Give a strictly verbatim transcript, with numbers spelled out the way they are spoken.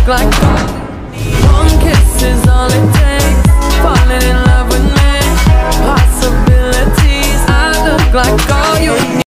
like gold. One kiss is all it takes, falling in love with me. Possibilities, I look like gold.